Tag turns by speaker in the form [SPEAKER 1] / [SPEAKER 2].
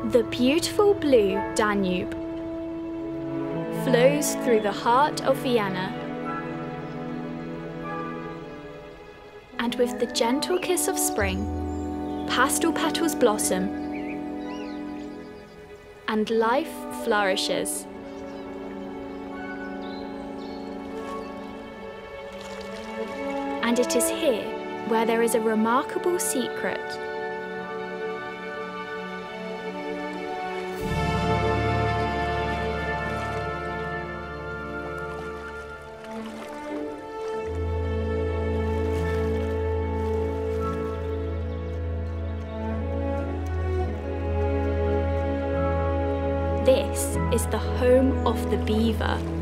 [SPEAKER 1] The beautiful blue Danube flows through the heart of Vienna, and with the gentle kiss of spring, pastel petals blossom and life flourishes. And it is here where there is a remarkable secret. This is the home of the beaver.